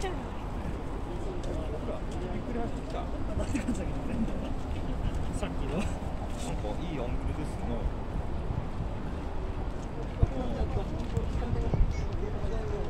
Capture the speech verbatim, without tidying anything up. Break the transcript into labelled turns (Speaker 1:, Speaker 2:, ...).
Speaker 1: ちゃうよ。
Speaker 2: ほら、ゆっくり走ってきた。
Speaker 3: さっきの。
Speaker 2: なんかいいアングルですね。